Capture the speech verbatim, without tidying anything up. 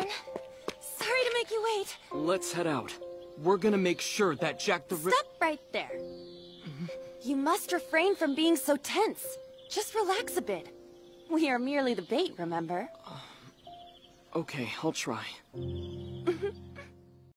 Again. Sorry to make you wait. Let's head out. We're gonna make sure that Jack the Rip- Stop right there. Mm-hmm. You must refrain from being so tense. Just relax a bit. We are merely the bait, remember? Uh, okay, I'll try.